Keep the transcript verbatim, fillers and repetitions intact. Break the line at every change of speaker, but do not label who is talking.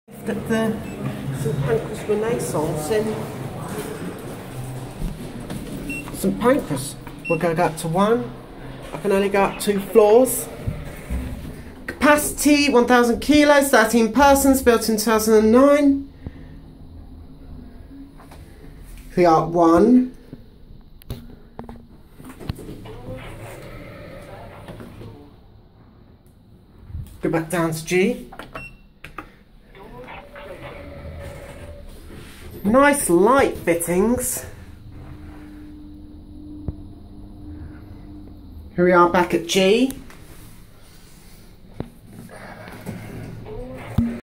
At the Saint Pancras Renaissance in Saint Pancras. We're going to go up to one. I can only go up two floors. Capacity one thousand kilos, thirteen persons, built in two thousand nine. We are at one. Go back down to G. Nice light fittings. Here we are back at G.